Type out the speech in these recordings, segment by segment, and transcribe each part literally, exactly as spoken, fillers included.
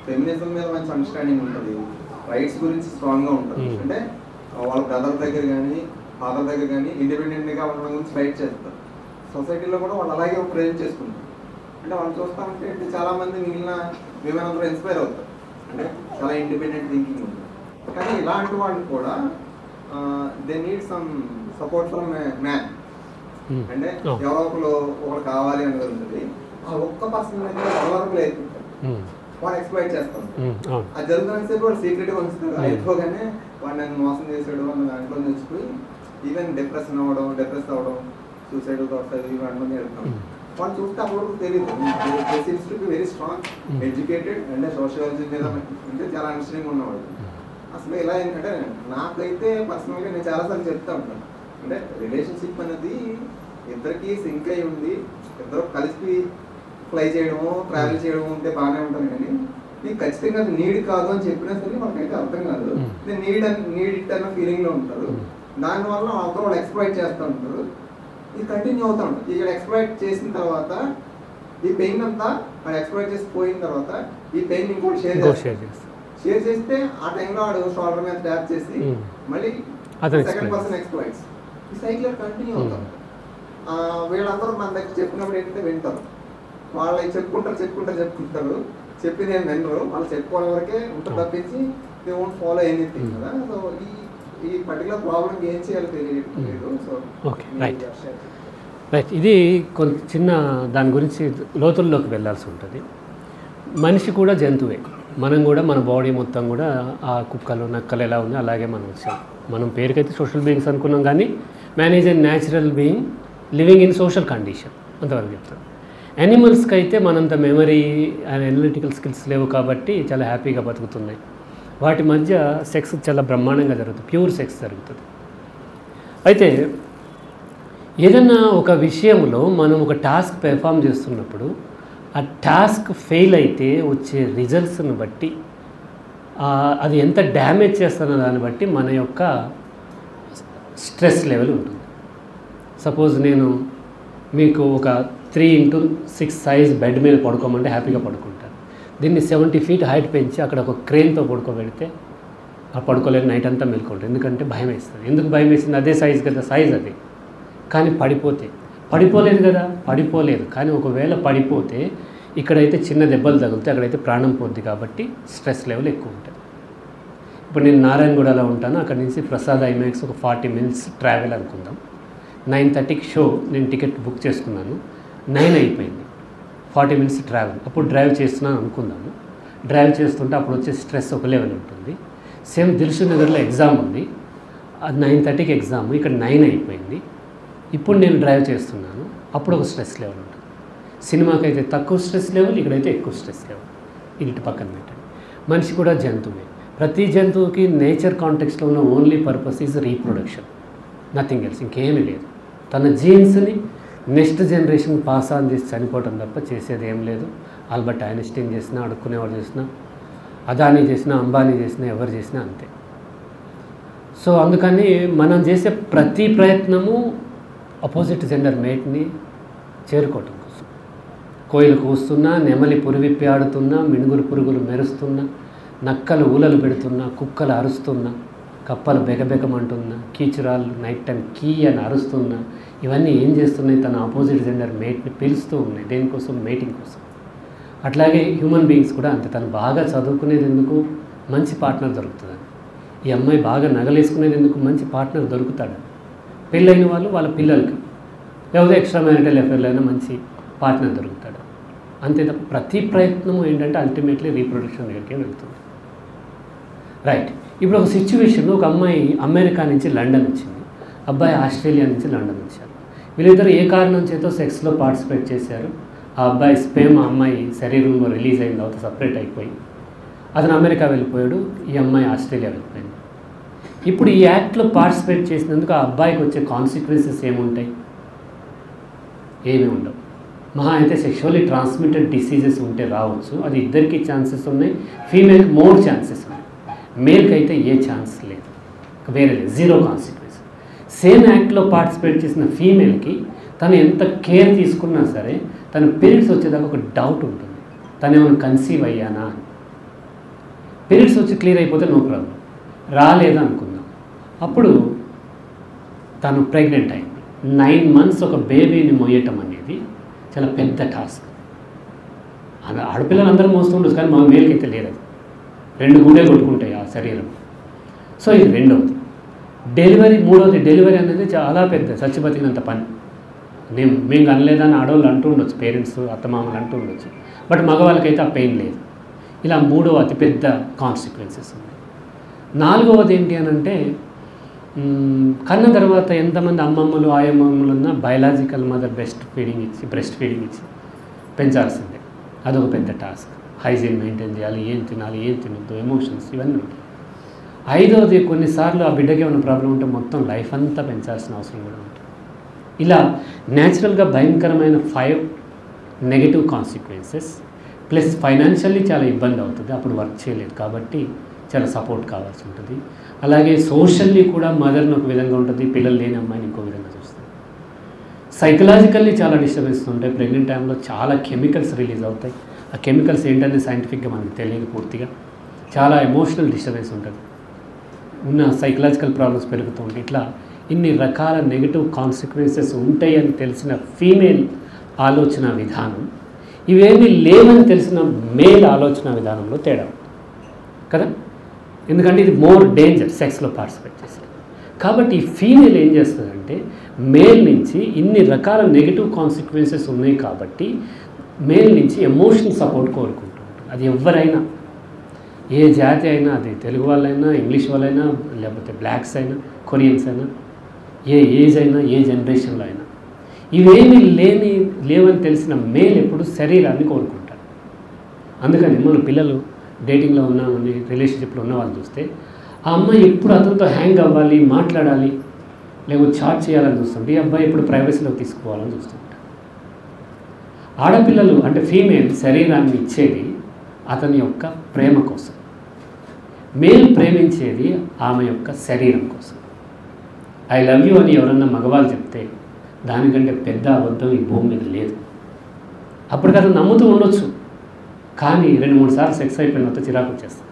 Feminism మీద మంచి understanding ఉంటుంది, రైట్స్ గురించి స్ట్రాంగ్గా ఉంటుంది. అంటే వాళ్ళ బ్రదర్ దగ్గర కానీ ఫాదర్ దగ్గర కానీ ఇండిపెండెంట్గా ఉండడం గురించి ఫైట్ చేస్తారు. సొసైటీలో కూడా వాళ్ళు అలాగే ప్రేజ్ చేసుకుంటారు. అంటే వాళ్ళు చూస్తూ ఉంటే చాలామంది మిగిలిన విమెన్ అందరూ ఇన్స్పైర్ అవుతారు, అంటే చాలా ఇండిపెండెంట్ థింకింగ్ ఉంటుంది. కానీ ఇలాంటి వాళ్ళు కూడా they need some support from man. అంటే ఎవరో ఒకరు ఒకరు కావాలి అనేది ఉంటుంది. ఆ ఒక్క పర్సన్ అయితే ఎవరికి లేదు వాడు ఎక్స్ప్లైట్ చేస్తాం. అది జరుగుతున్నంతసేపు వాడు సీక్రెట్గా ఉంచుతారు. అయిపోగానే వాడు నన్ను మోసం చేసాడు అన్న దాంట్లో తెచ్చిపోయి ఈవెన్ డిప్రెషన్ అవ్వడం, డిప్రెస్ అవ్వడం, సూసైడ్ థాట్స్ అవి ఇవన్నీ వెళ్తాం. వాళ్ళు చూస్తే అప్పుడు తెలియదు. వెరీ స్ట్రాంగ్ ఎడ్యుకేటెడ్ అంటే సోషియాలజీ మీద అంటే చాలా అండర్స్టాండింగ్ ఉన్నవాడు. అసలు ఇలా ఏంటంటే నాకైతే పర్సనల్గా నేను చాలాసార్లు చెప్తా ఉంటాను, అంటే రిలేషన్షిప్ అనేది ఇద్దరికి సింక్ అయి ఉంది, ఇద్దరు కలిసి ఫ్లై చేయడము ట్రావెల్ చేయడము ఉంటే బాగానే ఉంటాను. కానీ నీకు ఖచ్చితంగా నీడ్ కాదు అని చెప్పినా సరే మనకైతే అర్థం కాదు. నేను నీడ్ అని నీడ్ ఇట్ అన్న ఫీలింగ్లో ఉంటారు. దానివల్ల అవతల వాళ్ళు ఎక్స్ప్లాయిట్ చేస్తూ ఉంటారు. ఇది కంటిన్యూ అవుతూ ఉంటుంది. ఇక్కడ ఎక్స్ప్లాయిట్ చేసిన తర్వాత ఈ పెయిన్ అంతా వాడు ఎక్స్ప్లాయిట్ చేసి పోయిన తర్వాత ఈ పెయిన్ ఇంకోటి షేర్ చేస్తారు. షేర్ చేస్తే ఆ టైంలో వాడు షోల్డర్ మీద ట్యాప్ చేసి మళ్ళీ సెకండ్ పర్సన్ ఎక్స్ప్లాయిట్స్. ఈ సైకిల్ కంటిన్యూ అవుతాం. వీళ్ళందరూ మన దగ్గర చెప్పినప్పుడు ఏంటంటే వింటారు, వాళ్ళు చెప్పుకుంటారు చెప్పుకుంటారు చెప్పుకుంటారు చెప్పి నేను వినరు, వాళ్ళు చెప్పుకోవడం వరకే ఉంటుంది తప్పించి దే వోంట్ ఫాలో ఎనీథింగ్ కదా. సో ఈ ఈ పర్టికులర్ ప్రాబ్లం ఏం చేయాలో తెలియదు. సో ఓకే రైట్ రైట్ ఇది కొంచెం చిన్న దాని గురించి లోతుల్లోకి వెళ్ళాల్సి ఉంటుంది. మనిషి కూడా జంతువే, మనం కూడా మన బాడీ మొత్తం కూడా ఆ కుక్కలు నక్కలు ఎలా ఉంది అలాగే మనం వచ్చాం. మనం పేరుకైతే సోషల్ బీయింగ్స్ అనుకున్నాం, కానీ man is a natural being living in social condition అంతవరకు చెప్తాం. యానిమల్స్కి అయితే మనంత మెమరీ అండ్ అనలిటికల్ స్కిల్స్ లేవు కాబట్టి చాలా హ్యాపీగా బతుకుతున్నాయి. వాటి మధ్య సెక్స్ చాలా బ్రహ్మాండంగా జరుగుతుంది, ప్యూర్ సెక్స్ జరుగుతుంది. అయితే ఏదన్నా ఒక విషయంలో మనం ఒక టాస్క్ పెర్ఫామ్ చేస్తున్నప్పుడు ఆ టాస్క్ ఫెయిల్ అయితే వచ్చే రిజల్ట్స్ని బట్టి అది ఎంత డ్యామేజ్ చేస్తున్న దాన్ని బట్టి మన యొక్క స్ట్రెస్ లెవెల్ ఉంటుంది. సపోజ్ నేను మీకు ఒక three into six size bed మీద పడుకోమంటే హ్యాపీగా పడుకుంటాను. దీన్ని సెవెంటీ ఫీట్ హైట్ పెంచి అక్కడ ఒక క్రేన్తో పడుకోబెడితే ఆ పడుకోలేని నైట్ అంతా మెలుకుంటారు. ఎందుకంటే భయం వేస్తుంది. ఎందుకు భయం వేసింది? అదే సైజ్ కదా, సైజ్ అది. కానీ పడిపోతే పడిపోలేదు కదా, పడిపోలేదు. కానీ ఒకవేళ పడిపోతే ఇక్కడైతే చిన్న దెబ్బలు తగిలితే అక్కడైతే ప్రాణం పోద్ది. కాబట్టి స్ట్రెస్ లెవెల్ ఎక్కువ ఉంటుంది. ఇప్పుడు నేను నారాయణగూడలో ఉంటాను, అక్కడి నుంచి ప్రసాద్ ఐమాక్స్ ఒక ఫార్టీ మినిట్స్ ట్రావెల్ అనుకుందాం. నైన్ థర్టీకి షో నేను టికెట్ బుక్ చేసుకున్నాను, నైన్ అయిపోయింది, ఫార్టీ మినిట్స్ ట్రావెల్. అప్పుడు డ్రైవ్ చేస్తున్నాను అనుకుందాము. డ్రైవ్ చేస్తుంటే అప్పుడు వచ్చే స్ట్రెస్ ఒక లెవెల్ ఉంటుంది. సేమ్ దిల్షుక్ నగర్లో ఎగ్జామ్ ఉంది, అది నైన్ థర్టీకి ఎగ్జామ్, ఇక్కడ నైన్ అయిపోయింది. ఇప్పుడు నేను డ్రైవ్ చేస్తున్నాను, అప్పుడు ఒక స్ట్రెస్ లెవెల్ ఉంటుంది. సినిమాకి అయితే తక్కువ స్ట్రెస్ లెవెల్, ఇక్కడైతే ఎక్కువ స్ట్రెస్ లెవెల్. ఇది ఇటు పక్కన పెట్టండి. మనిషి కూడా జంతువే. ప్రతి జంతువుకి నేచర్ కాంటెక్స్లో ఉన్న only purpose is reproduction, nothing else. ఇంకేమీ లేదు. తన జీన్స్ని నెక్స్ట్ జనరేషన్ పాస్ ఆన్ చేసి చనిపోవటం తప్ప చేసేది ఏం లేదు. ఆల్బర్ట్ ఐన్స్టీన్ చేసినా, అడుక్కునేవాడు చేసినా, అదానీ చేసినా, అంబానీ చేసినా, ఎవరు చేసినా అంతే. సో అందుకని మనం చేసే ప్రతి ప్రయత్నము అపోజిట్ జెండర్ మేట్ని చేరుకోవటం కోసం. కోయిలు కూస్తున్నా, నెమలి పురివిప్పి ఆడుతున్నా, మిణుగురు పురుగులు మెరుస్తున్నా, నక్కలు ఊలలు పెడుతున్నా, కుక్కలు అరుస్తున్నా, కప్పలు బెగబెగమంటున్నా, కీచురాళ్ళు నైట్ టైం కీ అని అరుస్తున్నా, ఇవన్నీ ఏం చేస్తున్నాయి? తన ఆపోజిట్ జెండర్ మేట్ని పిలుస్తూ ఉన్నాయి. దేనికోసం? మేటింగ్ కోసం. అట్లాగే హ్యూమన్ బీయింగ్స్ కూడా అంతే. తను బాగా చదువుకునేది ఎందుకు? మంచి పార్ట్నర్ దొరుకుతుందని. ఈ అమ్మాయి బాగా నగలేసుకునేది ఎందుకు? మంచి పార్ట్నర్ దొరుకుతాడని. పెళ్ళైన వాళ్ళు వాళ్ళ పిల్లలకి లేకపోతే ఎక్స్ట్రా మ్యారిటల్ అఫేర్లో అయినా మంచి పార్ట్నర్ దొరుకుతాడు. అంతే తప్ప ప్రతి ప్రయత్నము ఏంటంటే అల్టిమేట్లీ రీప్రొడక్షన్ దగ్గరికే వెళ్తుంది. రైట్. ఇప్పుడు ఒక సిచ్యువేషన్లో ఒక అమ్మాయి అమెరికా నుంచి లండన్ వచ్చింది, అబ్బాయి ఆస్ట్రేలియా నుంచి లండన్ వచ్చారు. వీళ్ళిద్దరు ఏ కారణం చేతో సెక్స్లో పార్టిసిపేట్ చేశారు. ఆ అబ్బాయి స్పేమ్ ఆ అమ్మాయి శరీరంలో రిలీజ్ అయిన తర్వాత సపరేట్ అయిపోయి అతను అమెరికా వెళ్ళిపోయాడు, ఈ అమ్మాయి ఆస్ట్రేలియా వెళ్ళిపోయింది. ఇప్పుడు ఈ యాక్ట్లో పార్టిసిపేట్ చేసినందుకు ఆ అబ్బాయికి వచ్చే కాన్సిక్వెన్సెస్ ఏముంటాయి? ఏమీ ఉండవు. మహా అయితే సెక్షువల్లీ ట్రాన్స్మిటెడ్ డిసీజెస్ ఉంటే రావచ్చు, అది ఇద్దరికి ఛాన్సెస్ ఉన్నాయి. ఫీమేల్కి మోర్ ఛాన్సెస్ ఉన్నాయి, మేల్కి అయితే ఏ ఛాన్స్ లేదు, వేరే లేదు, జీరో కాన్సిక్వెన్స్. సేమ్ యాక్ట్లో పార్టిసిపేట్ చేసిన ఫీమేల్కి తను ఎంత కేర్ తీసుకున్నా సరే తన పీరియడ్స్ వచ్చేదాకా ఒక డౌట్ ఉంటుంది, తను ఏమైనా కన్సీవ్ అయ్యానా అని. పీరియడ్స్ వచ్చి క్లియర్ అయిపోతే నో ప్రాబ్లం. రాలేదు అనుకుందాం, అప్పుడు తను ప్రెగ్నెంట్ అయింది. నైన్ మంత్స్ ఒక బేబీని మోయటం అనేది చాలా పెద్ద టాస్క్. ఆడపిల్లలు అందరూ మోస్తూ ఉండొచ్చు, కానీ మా మేలుకైతే లేదు. అది రెండు గుండెలు కొట్టుకుంటాయి ఆ శరీరం. సో ఇది రెండవది. డెలివరీ మూడవది. డెలివరీ అనేది చాలా పెద్ద చచ్చిబతికినంత పని. నేను మేము అనలేదని ఆడవాళ్ళు అంటూ ఉండొచ్చు, పేరెంట్స్ అత్తమామలు అంటూ ఉండొచ్చు, బట్ మగవాళ్ళకైతే ఆ పెయిన్ లేదు. ఇలా మూడవ అతిపెద్ద కాన్సిక్వెన్సెస్ ఉన్నాయి. నాలుగవది ఏంటి అని అంటే, కన్న తర్వాత ఎంతమంది అమ్మమ్మలు ఆయమ్మమ్మలు ఉన్నా బయలాజికల్ మదర్ బెస్ట్ ఫీడింగ్ ఇచ్చి బ్రెస్ట్ ఫీడింగ్ ఇచ్చి పెంచాల్సిందే. అదొక పెద్ద టాస్క్. హైజీన్ మెయింటైన్ చేయాలి, ఏం తినాలి, ఏం తినద్దు, ఎమోషన్స్ ఇవన్నీ ఉంటాయి. ఐదవది, కొన్నిసార్లు ఆ బిడ్డకి ఏమైనా ప్రాబ్లం ఉంటే మొత్తం లైఫ్ అంతా పెంచాల్సిన అవసరం కూడా ఉంటుంది. ఇలా న్యాచురల్గా భయంకరమైన five negative consequences, plus financially చాలా ఇబ్బంది అవుతుంది, అప్పుడు వర్క్ చేయలేదు కాబట్టి చాలా సపోర్ట్ కావాల్సి ఉంటుంది. అలాగే సోషల్లీ కూడా మదర్ని ఒక విధంగా ఉంటుంది, పిల్లలు లేని అమ్మాయిని ఇంకో విధంగా చూస్తుంది. సైకలాజికల్లీ చాలా డిస్టర్బెన్స్ ఉంటాయి. ప్రెగ్నెంట్ టైంలో చాలా కెమికల్స్ రిలీజ్ అవుతాయి. ఆ కెమికల్స్ ఏంటనేది సైంటిఫిక్గా మనకు తెలియదు పూర్తిగా. చాలా ఎమోషనల్ డిస్టర్బెన్స్ ఉంటుంది, ఉన్న సైకలాజికల్ ప్రాబ్లమ్స్ పెరుగుతూ ఉంటాయి. ఇట్లా ఇన్ని రకాల నెగిటివ్ కాన్సిక్వెన్సెస్ ఉంటాయని తెలిసిన ఫీమేల్ ఆలోచన విధానం, ఇవేమీ లేవని తెలిసిన మేల్ ఆలోచన విధానంలో తేడా కదా. ఎందుకంటే ఇది మోర్ డేంజర్ సెక్స్లో పార్టిసిపేట్ చేశారు కాబట్టి. ఈ ఫీమేల్ ఏం చేస్తుందంటే, మేల్ నుంచి ఇన్ని రకాల నెగిటివ్ కాన్సిక్వెన్సెస్ ఉన్నాయి కాబట్టి మేల్ నుంచి ఎమోషనల్ సపోర్ట్ కోరుకుంటూ ఉంటుంది. అది ఎవరైనా, ఏ జాతి అయినా, అది తెలుగు వాళ్ళైనా, ఇంగ్లీష్ వాళ్ళైనా, లేకపోతే బ్లాక్స్ అయినా, కొరియన్స్ అయినా, ఏ ఏజ్ అయినా, ఏ జనరేషన్లో అయినా, ఇవేమీ లేని లేవని తెలిసిన మేల్ ఎప్పుడు శరీరాన్ని కోరుకుంటారు. అందుకని మన పిల్లలు డేటింగ్లో ఉన్నామని, రిలేషన్షిప్లో ఉన్న వాళ్ళు చూస్తే, ఆ అమ్మాయి ఎప్పుడు అతనితో హ్యాంగ్ అవ్వాలి, మాట్లాడాలి, లేకపోతే చాట్ చేయాలని చూస్తుంటే, ఈ అబ్బాయి ఎప్పుడు ప్రైవసీలో తీసుకోవాలని చూస్తుంటారు. ఆడపిల్లలు అంటే ఫీమేల్ శరీరాన్ని ఇచ్చేది అతని యొక్క ప్రేమ కోసం, మేల్ ప్రేమించేది ఆమె యొక్క శరీరం కోసం. ఐ లవ్ యూ అని ఎవరన్నా మగవాళ్ళు చెప్తే దానికంటే పెద్ద అబద్ధం ఈ భూమి మీద లేదు. అప్పటికి అతను నమ్ముతూ ఉండొచ్చు, కానీ రెండు మూడు సార్లు సెక్స్ అయిపోయిన తర్వాత చిరాకు వచ్చేస్తాం.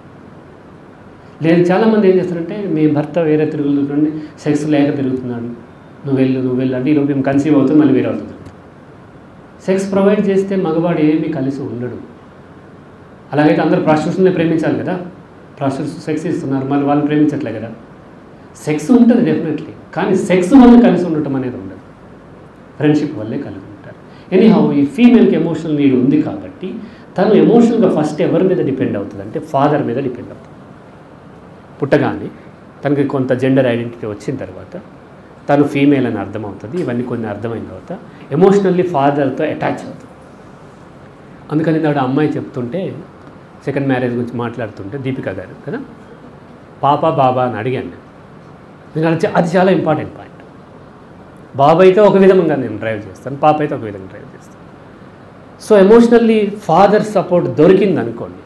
లేదు, చాలామంది ఏం చేస్తారంటే, మీ భర్త వేరే తిరుగుతుంటే సెక్స్ లేక తిరుగుతున్నాడు, నువ్వు వెళ్ళు నువ్వు వెళ్ళు అంటే ఈరోజు మేము కన్సీవ్ అవుతుంది, మళ్ళీ వేరే అవుతుంది. సెక్స్ ప్రొవైడ్ చేస్తే మగవాడు ఏమీ కలిసి ఉండడు. అలాగైతే అందరూ ప్రాస్టిట్యూషన్ని ప్రేమించాలి కదా. ప్రాస్టిట్యూషన్ సెక్స్ ఇస్తున్నారు, మళ్ళీ వాళ్ళని ప్రేమించట్లే కదా. సెక్స్ ఉంటుంది డెఫినెట్లీ, కానీ సెక్స్ వల్ల కలిసి ఉండటం అనేది ఉండదు, ఫ్రెండ్షిప్ వల్లే కలిసి ఉంటారు. ఎనీహౌ, ఈ ఫీమేల్కి ఎమోషనల్ నీడ్ ఉంది కాబట్టి తను ఎమోషనల్గా ఫస్ట్ ఎవరి మీద డిపెండ్ అవుతుంది అంటే ఫాదర్ మీద డిపెండ్ అవుతుంది. పుట్టగానే తనకి కొంత జెండర్ ఐడెంటిటీ వచ్చిన తర్వాత తను ఫీమేల్ అని అర్థమవుతుంది. ఇవన్నీ కొన్ని అర్థమైన తర్వాత ఎమోషనల్లీ ఫాదర్తో అటాచ్ అవుతుంది. అందుకని నాడు అమ్మాయి చెప్తుంటే, సెకండ్ మ్యారేజ్ గురించి మాట్లాడుతుంటే, దీపిక గారు కదా, పాప బాబా అని అడిగాను నేను. ఎందుకంటే అది చాలా ఇంపార్టెంట్ పాయింట్. బాబా అయితే ఒక విధంగా నేను డ్రైవ్ చేస్తాను, పాప అయితే ఒక విధంగా డ్రైవ్ చేస్తాను. సో ఎమోషనల్లీ ఫాదర్ సపోర్ట్ దొరికింది అనుకోండి,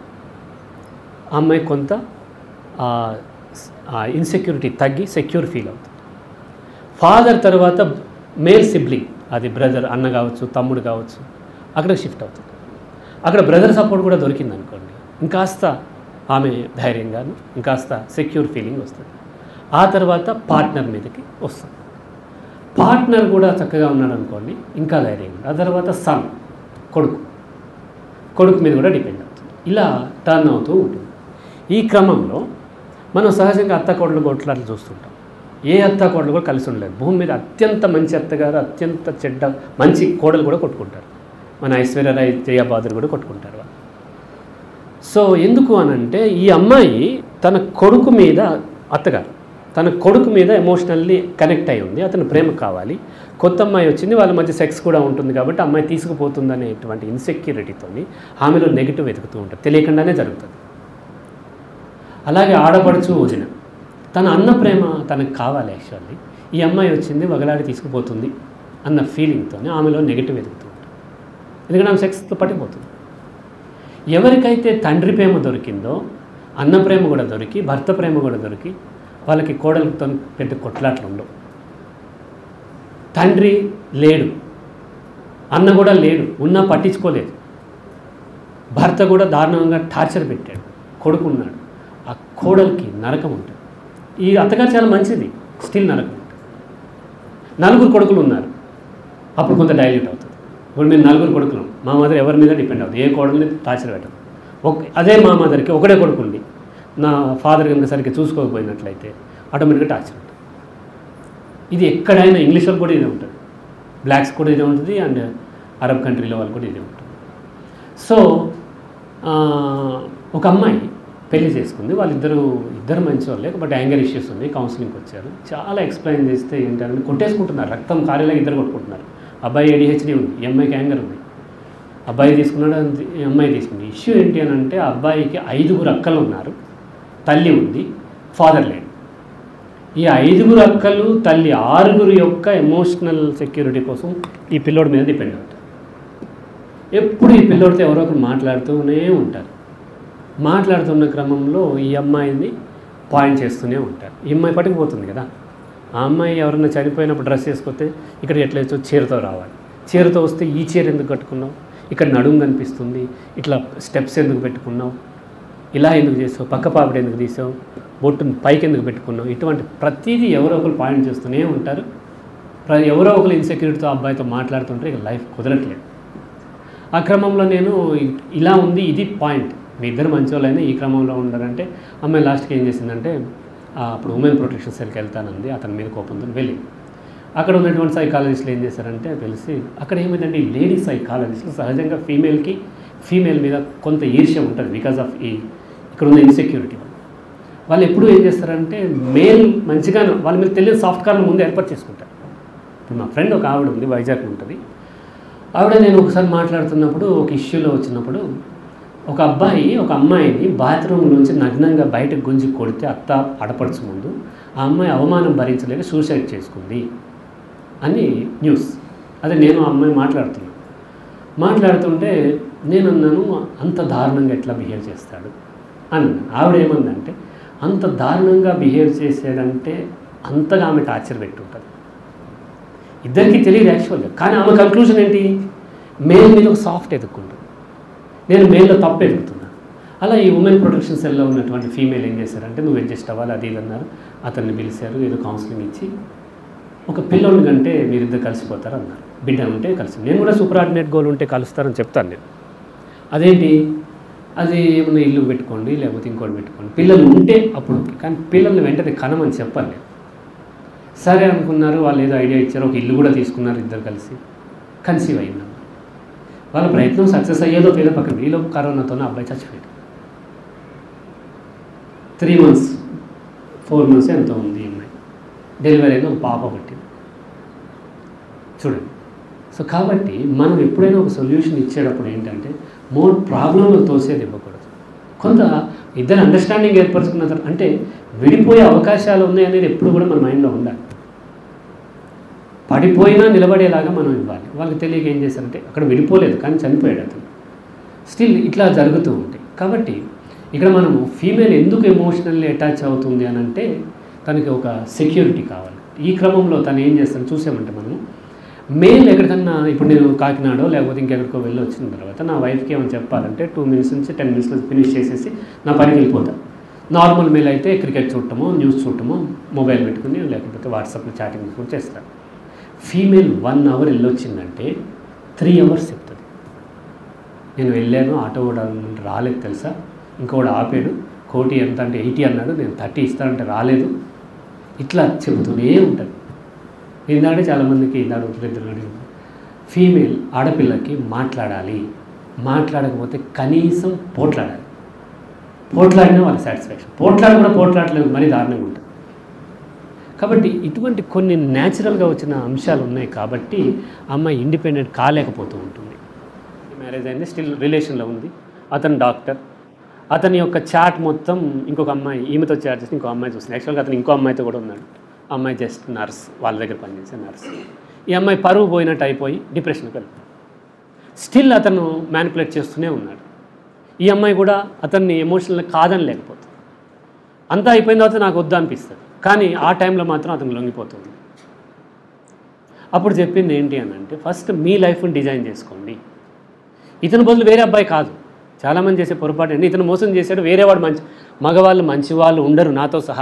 ఆ అమ్మాయి కొంత ఇన్సెక్యూరిటీ తగ్గి సెక్యూర్ ఫీల్ అవుతుంది. ఫాదర్ తర్వాత మేల్ సిబ్లింగ్, అది బ్రదర్, అన్న కావచ్చు, తమ్ముడు కావచ్చు, అక్కడ షిఫ్ట్ అవుతుంది. అక్కడ బ్రదర్ సపోర్ట్ కూడా దొరికింది అనుకోండి, ఇంకాస్త ఆమె ధైర్యంగాను, ఇంకాస్త సెక్యూర్ ఫీలింగ్ వస్తుంది. ఆ తర్వాత పార్ట్నర్ మీదకి వస్తుంది. పార్ట్నర్ కూడా చక్కగా ఉన్నాడు అనుకోండి, ఇంకా ధైర్యంగా. ఆ తర్వాత సన్, కొడుకు, కొడుకు మీద కూడా డిపెండ్ అవుతుంది. ఇలా టర్న్ అవుతూ ఉంటుంది. ఈ క్రమంలో మనం సహజంగా అత్త కోడలు కొట్లాట్లు చూస్తుంటాం. ఏ అత్త కోడలు కూడా కలిసి ఉండలేదు. భూమి మీద అత్యంత మంచి అత్తగారు, అత్యంత చెడ్డ మంచి కోడలు కూడా కొట్టుకుంటారు. మన ఐశ్వర్యరాయ్, జయాబాదులు కూడా కొట్టుకుంటారు వాళ్ళు. సో ఎందుకు అనంటే, ఈ అమ్మాయి తన కొడుకు మీద, అత్తగారు తన కొడుకు మీద ఎమోషనల్లీ కనెక్ట్ అయి ఉంది, అతను ప్రేమ కావాలి. కొత్త అమ్మాయి వచ్చింది, వాళ్ళ మధ్య సెక్స్ కూడా ఉంటుంది కాబట్టి అమ్మాయి తీసుకుపోతుంది అనేటువంటి ఇన్సెక్యూరిటీతో ఆమెలో నెగిటివ్ వెతుకుతూ ఉంటుంది, తెలియకుండానే జరుగుతుంది. అలాగే ఆడపడుచు వదిన, తన అన్న ప్రేమ తనకు కావాలి. యాక్చువల్లీ ఈ అమ్మాయి వచ్చింది, వగలాడి తీసుకుపోతుంది అన్న ఫీలింగ్తో ఆమెలో నెగిటివ్ వెతుకుతూ ఉంటుంది, ఎందుకంటే ఆమె సెక్స్తో పట్టిపోతుంది. ఎవరికైతే తండ్రి ప్రేమ దొరికిందో, అన్న ప్రేమ కూడా దొరికి, భర్త ప్రేమ కూడా దొరికి, వాళ్ళకి కోడలతో పెద్ద కొట్లాట్లు ఉండవు. తండ్రి లేడు, అన్న కూడా లేడు, ఉన్నా పట్టించుకోలేదు, భర్త కూడా దారుణంగా టార్చర్ పెట్టాడు, కొడుకు ఉన్నాడు, ఆ కోడలికి నరకం ఉంటుంది. ఈ అత్తగారు చాలా మంచిది, స్టిల్ నరకం ఉంటుంది. నలుగురు కొడుకులు ఉన్నారు, అప్పుడు కొంత డైల్యూట్ అవుతుంది. ఇప్పుడు మేము నలుగురు కొడుకులు, మా మదర్ ఎవరి మీద డిపెండ్ అవుతుంది, ఏ కోడల్ని టార్చర్ పెట్టదు. ఒక అదే మా మదర్కి ఒకటే కొడుకు ఉండి నా ఫాదర్ కనుక సరిగ్గా చూసుకోకపోయినట్లయితే ఆటోమేటిక్గా టార్చర్ ఉంటుంది. ఇది ఎక్కడైనా ఇంగ్లీష్ వాళ్ళు కూడా ఇదే ఉంటుంది, బ్లాక్స్ కూడా ఇదే ఉంటుంది, అండ్ అరబ్ కంట్రీలో వాళ్ళు కూడా ఇదే ఉంటుంది. సో ఒక అమ్మాయి పెళ్లి చేసుకుంది, వాళ్ళిద్దరూ ఇద్దరు మంచి వాళ్ళే, బట్ యాంగర్ ఇష్యూస్ ఉన్నాయి, కౌన్సిలింగ్కి వచ్చారు. చాలా ఎక్స్ప్లెయిన్ చేస్తే ఏంటంటే కొట్టేసుకుంటున్నారు, రక్తం కారేలా ఇద్దరు కొట్టుకుంటున్నారు. అబ్బాయి ఏడిహెచ్డీ ఉంది, ఈ అమ్మాయికి యాంగర్ ఉంది. అబ్బాయి తీసుకున్నాడు, ఈ అమ్మాయి తీసుకుంది. ఇష్యూ ఏంటి అని అంటే అబ్బాయికి ఐదుగురు అక్కలు ఉన్నారు, తల్లి ఉంది, ఫాదర్ లేడు. ఈ ఐదుగురు అక్కలు తల్లి ఆరుగురు యొక్క ఎమోషనల్ సెక్యూరిటీ కోసం ఈ పిల్లోడి మీద డిపెండ్ అవుతారు. ఎప్పుడు ఈ పిల్లోడితో ఎవరో ఒకరు మాట్లాడుతూనే ఉంటారు. మాట్లాడుతున్న క్రమంలో ఈ అమ్మాయిని పాయింట్ చేస్తూనే ఉంటారు. ఈ అమ్మాయి పట్టుకుపోతుంది కదా, ఆ అమ్మాయి ఎవరైనా చనిపోయినప్పుడు డ్రెస్ వేసుకొస్తే ఇక్కడ ఎట్లా వేసో చీరతో రావాలి, చీరతో వస్తే ఈ చీర ఎందుకు కట్టుకున్నావు, ఇక్కడ నడుము కనిపిస్తుంది, ఇట్లా స్టెప్స్ ఎందుకు పెట్టుకున్నావు, ఇలా ఎందుకు చేసావు, పక్క పాపిడి ఎందుకు తీసావు, బొట్టును పైకి ఎందుకు పెట్టుకున్నావు, ఇటువంటి ప్రతిదీ ఎవరో ఒకరు పాయింట్ చేస్తూనే ఉంటారు. ఎవరో ఒకరు ఇన్సెక్యూరిటీతో అబ్బాయితో మాట్లాడుతుంటే ఇక లైఫ్ కుదరట్లేదు. ఆ క్రమంలో నేను ఇలా ఉంది, ఇది పాయింట్, మీ ఇద్దరు మంచి వాళ్ళైనా ఈ క్రమంలో ఉండాలంటే అమ్మాయి లాస్ట్కి ఏం చేసిందంటే అప్పుడు ఉమెన్ ప్రొటెక్షన్ సెల్కి వెళ్తానంది, అతని మీద కోపంతో వెళ్ళి అక్కడ ఉన్నటువంటి సైకాలజిస్టులు ఏం చేశారంటే తెలిసి అక్కడ ఏమైందంటే ఈ లేడీ సైకాలజిస్టులు సహజంగా ఫీమేల్కి ఫీమేల్ మీద కొంత ఈర్ష్య ఉంటుంది బికాజ్ ఆఫ్ ఈ ఇక్కడ ఉన్న ఇన్సెక్యూరిటీ. వాళ్ళు ఎప్పుడూ ఏం చేస్తారంటే మేల్ మంచిగా వాళ్ళ మీద తెలియని సాఫ్ట్ కార్ను ముందు ఏర్పాటు చేసుకుంటారు. ఇప్పుడు మా ఫ్రెండ్ ఒక ఆవిడ ఉంది, వైజాగ్ ఉంటుంది. ఆవిడ నేను ఒకసారి మాట్లాడుతున్నప్పుడు ఒక ఇష్యూలో వచ్చినప్పుడు ఒక అబ్బాయి ఒక అమ్మాయిని బాత్రూమ్ నుంచి నగ్నంగా బయటకు గుంజి కొడితే అత్త ఆడపడుచు ముందు ఆ అమ్మాయి అవమానం భరించలేక సూసైడ్ చేసుకుంది అని న్యూస్. అదే నేను ఆ అమ్మాయి మాట్లాడుతున్నాను. మాట్లాడుతుంటే నేను అన్నాను అంత దారుణంగా ఎట్లా బిహేవ్ చేస్తాడు అన్నాను. ఆవిడ ఏమందంటే అంత దారుణంగా బిహేవ్ చేసేదంటే అంతగా ఆమె టార్చర్ పెట్టుంటుంది. ఇద్దరికీ తెలియదు యాక్చువల్గా, కానీ ఆమె కంక్లూజన్ ఏంటి, మేల్ మీద ఒక సాఫ్ట్ ఎదుక్కుంటుంది, నేను మేల్లో తప్పు ఎదుగుతున్నాను. అలా ఈ ఉమెన్ ప్రొటెక్షన్ సెల్లో ఉన్నటువంటి ఫీమేల్ ఏం చేశారంటే నువ్వు అడ్జస్ట్ అవ్వాలి అది ఇది అన్నారు. అతన్ని పిలిచారు, ఏదో కౌన్సిలింగ్ ఇచ్చి ఒక పిల్లోని కంటే మీరిద్దరు కలిసిపోతారు అన్నారు. బిడ్డ ఉంటే కలిసి, నేను కూడా సూపర్ ఆర్డినేట్ గోల్ ఉంటే కలుస్తారని చెప్తాను నేను. అదేంటి అది ఏమన్నా ఇల్లు పెట్టుకోండి లేకపోతే ఇంకోటి పెట్టుకోండి, పిల్లలు ఉంటే అప్పుడు, కానీ పిల్లల్ని వెంటనే కనమని చెప్పాలి. సరే అనుకున్నారు, వాళ్ళు ఏదో ఐడియా ఇచ్చారు, ఒక ఇల్లు కూడా తీసుకున్నారు ఇద్దరు కలిసి, కన్సీవ్ అయింది. వాళ్ళ ప్రయత్నం సక్సెస్ అయ్యేదో పేద పక్కన వీలో కరోనాతోనే అబ్బాయి చచ్చిపోయాడు. త్రీ మంత్స్ ఫోర్ మంత్స్ ఎంతో ఉంది అమ్మాయి, డెలివరీ అయితే ఒక పాప పుట్టింది చూడండి. సో కాబట్టి మనం ఎప్పుడైనా ఒక సొల్యూషన్ ఇచ్చేటప్పుడు ఏంటంటే మోర్ ప్రాబ్లంలో తోసేది ఇవ్వకూడదు. కొంత ఇద్దరు అండర్స్టాండింగ్ ఏర్పరచుకున్న తర్వాత అంటే విడిపోయే అవకాశాలు ఉన్నాయనేది ఎప్పుడు కూడా మన మైండ్లో ఉండాలి. పడిపోయినా నిలబడేలాగా మనం ఇవ్వాలి. వాళ్ళకి తెలియక ఏం చేశారంటే అక్కడ విడిపోలేదు కానీ చనిపోయాడు అతను. స్టిల్ ఇట్లా జరుగుతూ ఉంటాయి. కాబట్టి ఇక్కడ మనము ఫీమేల్ ఎందుకు ఎమోషనల్లీ అటాచ్ అవుతుంది అని అంటే తనకి ఒక సెక్యూరిటీ కావాలి. ఈ క్రమంలో తను ఏం చేస్తాను చూసామంటే మనము మేల్ ఎక్కడికన్నా ఇప్పుడు నేను కాకినాడో లేకపోతే ఇంకెక్కడికో వెళ్ళి వచ్చిన తర్వాత నా వైఫ్కి ఏమైనా చెప్పాలంటే టూ మినిట్స్ నుంచి టెన్ మినిట్స్లో ఫినిష్ చేసేసి నా పనికి వెళ్ళిపోతాను. నార్మల్ మేల్ అయితే క్రికెట్ చూడటమో న్యూస్ చూడటమో మొబైల్ పెట్టుకుని లేకపోతే వాట్సాప్లో చాటింగ్ కూడా చేస్తాను. ఫీమేల్ వన్ అవర్ వెళ్ళొచ్చిందంటే త్రీ అవర్స్ చెప్తుంది. నేను వెళ్ళాను ఆటో కూడా రాలేదు తెలుసా, ఇంకోటి ఆపాడు, కోటి ఎంత అంటే ఎయిటీ అన్నాడు, నేను థర్టీ ఇస్తానంటే రాలేదు, ఇట్లా చెబుతూనే ఉంటుంది. ఇందాడే చాలామందికి ఇందాడు ఇద్దరు ఫీమేల్ ఆడపిల్లకి మాట్లాడాలి, మాట్లాడకపోతే కనీసం పోట్లాడాలి, పోట్లాడినా వాళ్ళ సాటిస్ఫాక్షన్, పోట్లాడి కూడా పోట్లాడలేదు మరీ దారుణంగా ఉంటుంది. కాబట్టి ఇటువంటి కొన్ని న్యాచురల్గా వచ్చిన అంశాలు ఉన్నాయి కాబట్టి అమ్మాయి ఇండిపెండెంట్ కాలేకపోతూ ఉంటుంది. మ్యారేజ్ అయింది, స్టిల్ రిలేషన్లో ఉంది, అతను డాక్టర్, అతని యొక్క చాట్ మొత్తం ఇంకొక అమ్మాయి ఈమెతో చాట్ చేసి ఇంకో అమ్మాయి చూస్తుంది. యాక్చువల్గా అతను ఇంకో అమ్మాయితో కూడా ఉన్నాడు, అమ్మాయి జస్ట్ నర్స్, వాళ్ళ దగ్గర పనిచేసే నర్స్. ఈ అమ్మాయి పరువు పోయినట్టు అయిపోయి డిప్రెషన్కి వెళ్ళింది. స్టిల్ అతను మ్యానిపులేట్ చేస్తూనే ఉన్నాడు. ఈ అమ్మాయి కూడా అతన్ని ఎమోషనల్ కాదని లేకపోతుంది. అంతా అయిపోయిన తర్వాత నాకు వద్దు అనిపిస్తుంది, కానీ ఆ టైంలో మాత్రం అతను లొంగిపోతుంది. అప్పుడు చెప్పింది ఏంటి అని అంటే ఫస్ట్ మీ లైఫ్ని డిజైన్ చేసుకోండి, ఇతని బదులు వేరే అబ్బాయి కాదు, చాలామంది చేసే పొరపాటు అండి, ఇతను మోసం చేశాడు, వేరేవాడు మంచి మగవాళ్ళు మంచి వాళ్ళు ఉండరు నాతో సహా.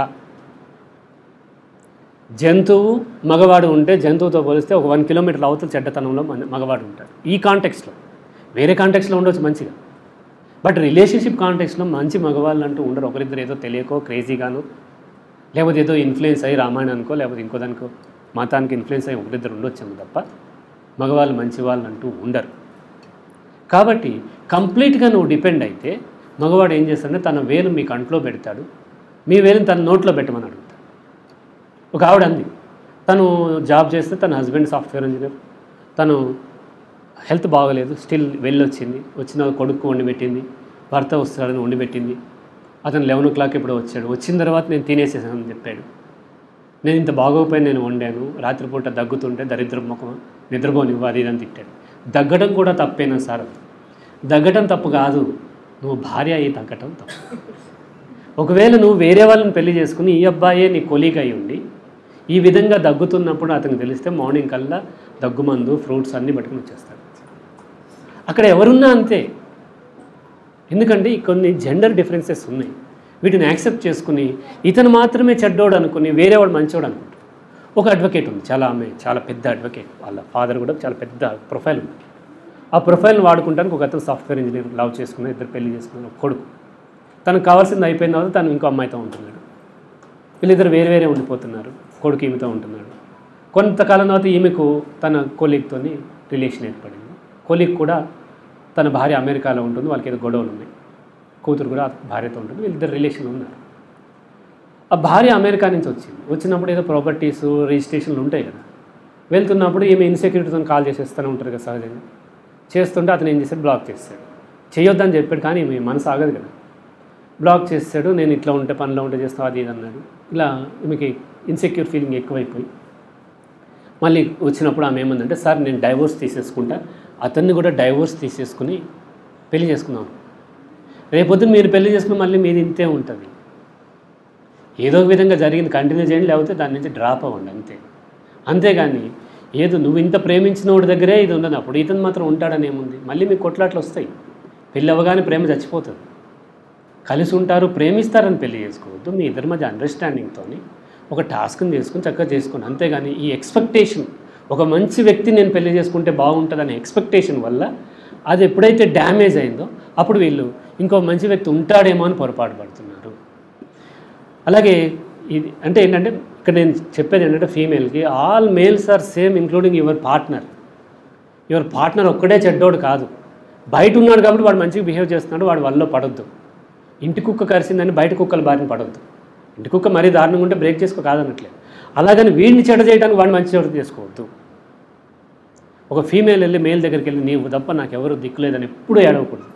జంతువు మగవాడు ఉంటే జంతువుతో పోలిస్తే ఒక వన్ కిలోమీటర్ అవతల చెడ్డతనంలో మగవాడు ఉంటాడు. ఈ కాంటెక్స్లో, వేరే కాంటెక్స్లో ఉండొచ్చు మంచిగా, బట్ రిలేషన్షిప్ కాంటెక్స్లో మంచి మగవాళ్ళు అంటూ ఉండరు. ఒకరిద్దరు ఏదో తెలియకో క్రేజీగాను, లేకపోతే ఏదో ఇన్ఫ్లుయెన్స్ అయ్యి రామాయణానికో లేకపోతే ఇంకో దానికో మతానికి ఇన్ఫ్లుయెన్స్ అయ్యి ఒకరిద్దరు ఉండొచ్చాము తప్ప మగవాళ్ళు మంచి వాళ్ళు అంటూ ఉండరు. కాబట్టి కంప్లీట్గా నువ్వు డిపెండ్ అయితే మగవాడు ఏం చేస్తాడంటే తన వేలు మీ కంట్లో పెడతాడు, మీ వేలుని తన నోట్లో పెట్టమని అడుగుతాడు. ఒక ఆవిడ అంది, తను జాబ్ చేస్తే తన హస్బెండ్ సాఫ్ట్వేర్ ఇంజనీర్, తను హెల్త్ బాగలేదు, స్టిల్ వెళ్ళొచ్చింది, వచ్చిన కొడుకు వండి పెట్టింది, భర్త వస్తాడని వండి పెట్టింది. అతను లెవెన్ ఓ క్లాక్ ఎప్పుడో వచ్చాడు, వచ్చిన తర్వాత నేను తినేసేసానని చెప్పాడు. నేను ఇంత బాగోపోయి నేను వండాను, రాత్రిపూట దగ్గుతుంటే దరిద్ర ముఖం నిద్రపోనివ్వు అది ఇదని తిట్టాడు. దగ్గడం కూడా తప్పేనా సార్? దగ్గటం తప్పు కాదు, నువ్వు భార్య అయ్యి తగ్గటం తప్పు. ఒకవేళ నువ్వు వేరే వాళ్ళని పెళ్లి చేసుకుని ఈ అబ్బాయే నీ కొలీగ్ అయి ఉండి ఈ విధంగా దగ్గుతున్నప్పుడు అతనికి తెలిస్తే మార్నింగ్ కల్లా దగ్గుమందు ఫ్రూట్స్ అన్నీ పట్టుకుని వచ్చేస్తాడు. అక్కడ ఎవరున్నా అంతే. ఎందుకంటే కొన్ని జెండర్ డిఫరెన్సెస్ ఉన్నాయి, వీటిని యాక్సెప్ట్ చేసుకుని ఇతను మాత్రమే చెడ్డోడు అనుకుని వేరేవాడు మంచోడు అనుకుంటాడు. ఒక అడ్వకేట్ ఉంది, చాలా ఆమె చాలా పెద్ద అడ్వకేట్, వాళ్ళ ఫాదర్ కూడా చాలా పెద్ద ప్రొఫైల్ ఉంది. ఆ ప్రొఫైల్ని వాడుకుంటానికి ఒక అతను సాఫ్ట్వేర్ ఇంజనీర్ లవ్ చేసుకున్న, ఇద్దరు పెళ్లి చేసుకున్న ఒక కొడుకు. తనకు కావాల్సింది అయిపోయిన తర్వాత తను ఇంకో అమ్మాయితో ఉంటున్నాడు. వీళ్ళిద్దరు వేరే వేరే ఉండిపోతున్నారు, కొడుకు ఈమెతో ఉంటున్నాడు. కొంతకాలం తర్వాత ఈమెకు తన కొలీగ్తో రిలేషన్ ఏర్పడింది. కొలీగ్ కూడా తన భార్య అమెరికాలో ఉంటుంది, వాళ్ళకి ఏదో గొడవలు ఉన్నాయి, కూతురు కూడా భార్యతో ఉంటుంది, వీళ్ళిద్దరు రిలేషన్ ఉన్నారు. ఆ భార్య అమెరికా నుంచి వచ్చింది, వచ్చినప్పుడు ఏదో ప్రాపర్టీస్ రిజిస్ట్రేషన్లు ఉంటాయి కదా, వెళ్తున్నప్పుడు ఈమె ఇన్సెక్యూరిటీతో కాల్ చేసేస్తూనే ఉంటారు కదా సహజంగా. చేస్తుంటే అతను ఏం చేశాడు, బ్లాక్ చేస్తాడు. చేయొద్దని చెప్పాడు కానీ ఈమె మనసు ఆగదు కదా, బ్లాక్ చేస్తాడు. నేను ఇట్లా ఉంటే పనిలో ఉంటే చేస్తావు అది ఇది అన్నాడు. ఇలా ఈమెకి ఇన్సెక్యూర్ ఫీలింగ్ ఎక్కువైపోయి మళ్ళీ వచ్చినప్పుడు ఆమె ఏమందంటే, సార్ నేను డైవోర్స్ తీసేసుకుంటా, అతన్ని కూడా డైవోర్స్ తీసేసుకుని పెళ్లి చేసుకుందాం. రేపొద్దున మీరు పెళ్లి చేసుకుని మళ్ళీ మీది ఇంతే ఉంటుంది, ఏదో ఒక విధంగా జరిగింది కంటిన్యూ చేయండి, లేకపోతే దాని నుంచి డ్రాప్ అవ్వండి అంతే. అంతేగాని ఏదో నువ్వు ఇంత ప్రేమించిన వాడి దగ్గరే ఇది ఉండదు, అప్పుడు ఇతను మాత్రం ఉంటాడని ఏముంది. మళ్ళీ మీకు కొట్లాట్లు వస్తాయి, పెళ్ళి అవ్వగానే ప్రేమ చచ్చిపోతుంది. కలిసి ఉంటారు, ప్రేమిస్తారని పెళ్లి చేసుకోవద్దు. మీ ఇద్దరి మధ్య అండర్స్టాండింగ్తో ఒక టాస్క్ని చేసుకుని చక్కగా చేసుకోండి. అంతేగాని ఈ ఎక్స్పెక్టేషన్, ఒక మంచి వ్యక్తి నేను పెళ్లి చేసుకుంటే బాగుంటుందనే ఎక్స్పెక్టేషన్ వల్ల అది ఎప్పుడైతే డ్యామేజ్ అయిందో అప్పుడు వీళ్ళు ఇంకో మంచి వ్యక్తి ఉంటాడేమో అని పొరపాటు పడుతున్నారు. అలాగే ఇది అంటే ఏంటంటే ఇక్కడ నేను చెప్పేది ఏంటంటే ఫీమేల్కి all males are same including your partner. Your partner ఒక్కడే చెడ్డోడు కాదు, బయట ఉన్నాడు కాబట్టి వాడు మంచిగా బిహేవ్ చేస్తున్నాడు, వాడు వల్ల పడొద్దు. ఇంటి కుక్క కరిసిందని బయట కుక్కల బారిన పడొద్దు. ఇంటి కుక్క మరీ దారుణంగా ఉంటే బ్రేక్ చేసుకో కాదనట్లేదు, అలాగని వీడిని చెడ్డ చేయడానికి వాడిని మంచి చెడు చేసుకోవద్దు. ఒక ఫీమేల్ వెళ్ళి మేల్ దగ్గరికి వెళ్ళి నీవు తప్ప నాకు ఎవరు దిక్కులేదని ఎప్పుడూ ఏడవకూడదు.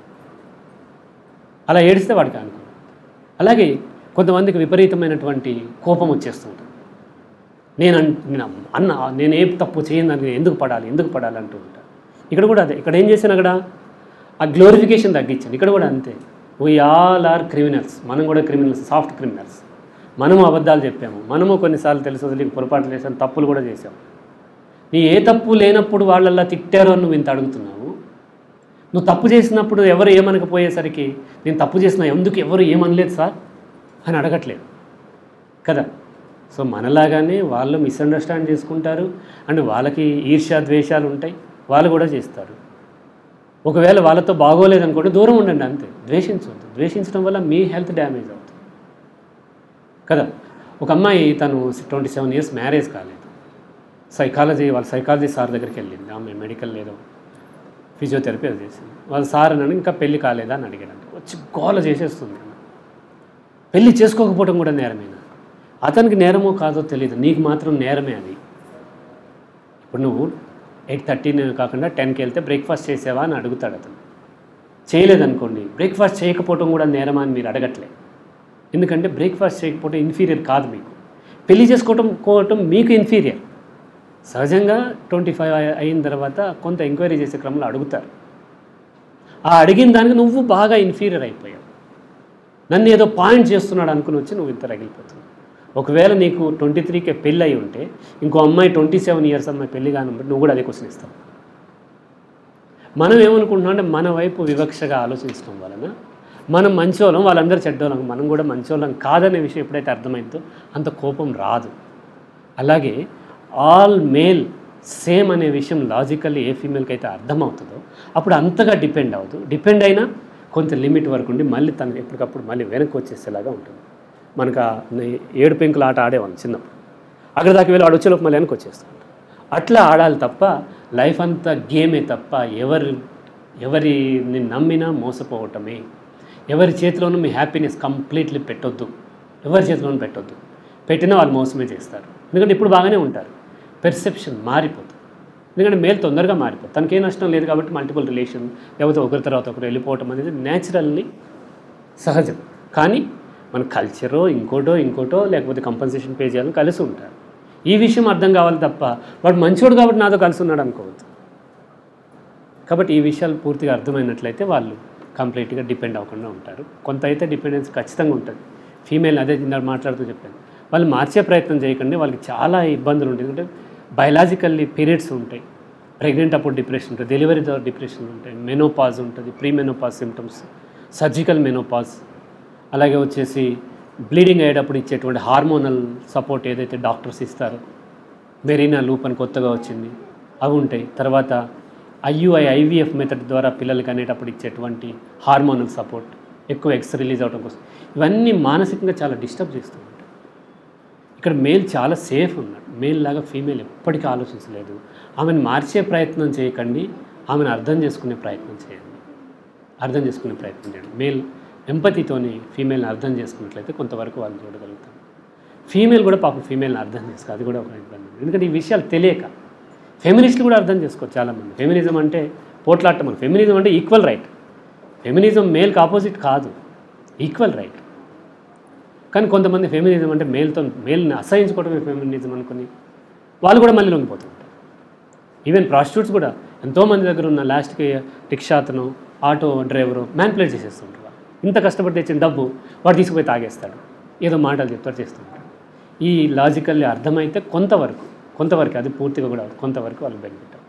అలా ఏడిస్తే వాడికి అనుకో. అలాగే కొంతమందికి విపరీతమైనటువంటి కోపం వచ్చేస్తుంటుంది. నేను నేను అన్న నేను ఏ తప్పు చేయను దానికి ఎందుకు పడాలి ఎందుకు పడాలి అంటూ ఉంటాను. ఇక్కడ కూడా అదే, ఇక్కడ ఏం చేశాను, అక్కడ ఆ గ్లోరిఫికేషన్ తగ్గించాను. ఇక్కడ కూడా అంతే, వీ ఆల్ ఆర్ క్రిమినల్స్. మనం కూడా క్రిమినల్స్, సాఫ్ట్ క్రిమినల్స్. మనము అబద్ధాలు చెప్పాము, మనము కొన్నిసార్లు తెలుసు వదిలి పొరపాట్లు చేసాము, తప్పులు కూడా చేసాము. నీ ఏ తప్పు లేనప్పుడు వాళ్ళల్లా తిట్టారో అని నువ్వు ఇంత అడుగుతున్నావు. నువ్వు తప్పు చేసినప్పుడు ఎవరు ఏమనకపోయేసరికి నేను తప్పు చేసినా ఎందుకు ఎవరు ఏమనలేదు సార్ అని అడగట్లేదు కదా. సో మనలాగానే వాళ్ళు మిస్అండర్స్టాండ్ చేసుకుంటారు, అండ్ వాళ్ళకి ఈర్ష్య ద్వేషాలు ఉంటాయి, వాళ్ళు కూడా చేస్తారు. ఒకవేళ వాళ్ళతో బాగోలేదనుకోండి దూరం ఉండండి అంతే, ద్వేషించవద్దు. ద్వేషించడం వల్ల మీ హెల్త్ డ్యామేజ్ అవుతుంది కదా. ఒక అమ్మాయి తను ట్వంటీ సెవెన్ ఇయర్స్ మ్యారేజ్ కాలేదు, సైకాలజీ వాళ్ళ సైకాలజీ సార్ దగ్గరికి వెళ్ళింది. ఆమె మెడికల్ లేదో ఫిజియోథెరపీ అది చేసింది. వాళ్ళ సార్ అని ఇంకా పెళ్ళి కాలేదా అని అడిగాడంట. వచ్చి గోల చేసేస్తుంది. పెళ్ళి చేసుకోకపోవడం కూడా నేరమేనా? అతనికి నేరమో కాదో తెలియదు, నీకు మాత్రం నేరమే అది. ఇప్పుడు నువ్వు ఎయిట్ థర్టీన్ కాకుండా టెన్కి వెళ్తే బ్రేక్ఫాస్ట్ చేసావా అని అడుగుతాడు అతను. చేయలేదనుకోండి, బ్రేక్ఫాస్ట్ చేయకపోవడం కూడా నేరమా అని మీరు అడగట్లేదు. ఎందుకంటే బ్రేక్ఫాస్ట్ చేయకపోవడం ఇన్ఫీరియర్ కాదు మీకు, పెళ్లి చేసుకోవటం కోవటం మీకు ఇన్ఫీరియర్. సహజంగా ట్వంటీ ఫైవ్ అయిన తర్వాత కొంత ఎంక్వైరీ చేసే క్రమంలో అడుగుతారు. ఆ అడిగిన దానికి నువ్వు బాగా ఇన్ఫీరియర్ అయిపోయావు, నన్ను ఏదో పాయింట్ చేస్తున్నాడు అనుకుని వచ్చి నువ్వు ఇంత రగిలిపోతున్నావు. ఒకవేళ నీకు ట్వంటీ త్రీకే పెళ్ళి అయి ఉంటే ఇంకో అమ్మాయి ట్వంటీ సెవెన్ ఇయర్స్ అమ్మాయి పెళ్ళి కానుంటే నువ్వు కూడా అదే క్వశ్చన్ ఇస్తావు. మనం ఏమనుకుంటున్నాం అంటే మన వైపు వివక్షగా ఆలోచించడం వలన మనం మంచోళ్ళం, వాళ్ళందరూ చెడ్డోళ్ళం, మనం కూడా మంచోళ్ళం కాదనే విషయం ఎప్పుడైతే అర్థమైందో అంత కోపం రాదు. అలాగే ఆల్ మేల్ సేమ్ అనే విషయం లాజికల్లీ ఏ ఫీమేల్కి అయితే అర్థమవుతుందో అప్పుడు అంతగా డిపెండ్ అవ్వదు. డిపెండ్ అయినా కొంత లిమిట్ వరకు ఉండి మళ్ళీ తను ఎప్పటికప్పుడు మళ్ళీ వెనక్కి వచ్చేసేలాగా ఉంటుంది. మనకు ఆ ఏడు పెంకులు ఆట ఆడేవాళ్ళం చిన్నప్పుడు, అక్కడ దాకా వెళ్ళి ఆడ వచ్చేలోపు మళ్ళీ వెనక్కి వచ్చేస్తాం. అట్లా ఆడాలి తప్ప లైఫ్ అంతా గేమే తప్ప ఎవరి ఎవరిని నమ్మినా మోసపోవటమే. ఎవరి చేతిలోనూ మీ హ్యాపీనెస్ కంప్లీట్లీ పెట్టొద్దు, ఎవరి చేతిలోనూ పెట్టొద్దు. పెట్టినా వాళ్ళు మోసమే చేస్తారు. ఎందుకంటే ఇప్పుడు బాగానే ఉంటారు, పెర్సెప్షన్ మారిపోతుంది. ఎందుకంటే మేల్ తొందరగా మారిపోతుంది, తనకే నష్టం లేదు కాబట్టి మల్టిపుల్ రిలేషన్ లేకపోతే ఒకరి తర్వాత ఒకరు వెళ్ళిపోవటం అనేది న్యాచురల్లీ సహజం. కానీ మన కల్చరో ఇంకోటో ఇంకోటో లేకపోతే కంపన్సేషన్ పే చేయాలని కలిసి ఉంటారు. ఈ విషయం అర్థం కావాలి తప్ప వాడు మంచోడు కాబట్టి నాతో కలిసి ఉన్నాడు అనుకోవద్దు. కాబట్టి ఈ విషయాలు పూర్తిగా అర్థమైనట్లయితే వాళ్ళు కంప్లీట్గా డిపెండ్ అవ్వకుండా ఉంటారు. కొంత అయితే డిపెండెన్స్ ఖచ్చితంగా ఉంటుంది. ఫీమేల్ అదే ఇందాక మాట్లాడుతూ చెప్పాను, వాళ్ళు మార్చే ప్రయత్నం చేయకండి, వాళ్ళకి చాలా ఇబ్బందులు ఉంటాయి. ఎందుకంటే బయలాజికల్లీ పీరియడ్స్ ఉంటాయి, ప్రెగ్నెంట్ అప్పుడు డిప్రెషన్ ఉంటుంది, డెలివరీ తర్వాత డిప్రెషన్ ఉంటాయి, మెనోపాజ్ ఉంటుంది, pre menopause symptoms, surgical menopause, అలాగే వచ్చేసి బ్లీడింగ్ అయ్యేటప్పుడు ఇచ్చేటువంటి హార్మోనల్ సపోర్ట్ ఏదైతే డాక్టర్స్ ఇస్తారో, మెరీనా లూప్ అని కొత్తగా వచ్చింది, అవి ఉంటాయి. తర్వాత ఐయుఐ ఐవీఎఫ్ మెథడ్ ద్వారా పిల్లలకి అనేటప్పుడు ఇచ్చేటువంటి హార్మోనల్ సపోర్ట్, ఎక్కువ ఎగ్స్ రిలీజ్ అవడం కోసం, ఇవన్నీ మానసికంగా చాలా డిస్టర్బ్ చేస్తూ ఉంటాయి. ఇక్కడ మేల్ చాలా సేఫ్ ఉన్నాడు, మేల్ లాగా ఫీమేల్ ఎప్పటికీ ఆలోచించలేదు. ఆమెను మార్చే ప్రయత్నం చేయకండి, ఆమెను అర్థం చేసుకునే ప్రయత్నం చేయండి, అర్థం చేసుకునే ప్రయత్నం చేయండి. మేల్ ఎంపతితోని ఫీమేల్ని అర్థం చేసుకున్నట్లయితే కొంతవరకు వాళ్ళు చూడగలుగుతారు. ఫీమేల్ కూడా పాపం ఫీమేల్ని అర్థం చేసుకో, అది కూడా ఒక ఇబ్బంది. ఎందుకంటే ఈ విషయాలు తెలియక ఫెమినిస్టులు కూడా అర్థం చేసుకోవచ్చు చాలామంది. ఫెమినిజం అంటే పోట్లాడటం, మన ఫెమినిజం అంటే ఈక్వల్ రైట్. ఫెమినిజం మేల్కి ఆపోజిట్ కాదు, ఈక్వల్ రైట్. కానీ కొంతమంది ఫెమినిజం అంటే మేల్తో మేల్ని అసహించుకోవడమే ఫెమినిజం అనుకుని వాళ్ళు కూడా మళ్ళీ లొంగిపోతుంటారు. ఈవెన్ ప్రాస్టిట్యూట్స్ కూడా ఎంతోమంది దగ్గర ఉన్న లాస్ట్కి రిక్షా అతను, ఆటో డ్రైవరు మ్యానిపులేట్ చేసేస్తుంటారు. ఇంత కష్టపడి తెచ్చిన డబ్బు వాడు తీసుకుపోయి తాగేస్తాడు, ఏదో మాటలు చెప్తాడు, చేస్తుంటాడు. ఈ లాజికల్లీ అర్థమైతే కొంతవరకు కొంతవరకు అది పూర్తిగా కూడా కొంతవరకు వాళ్ళు బెనిఫిట్.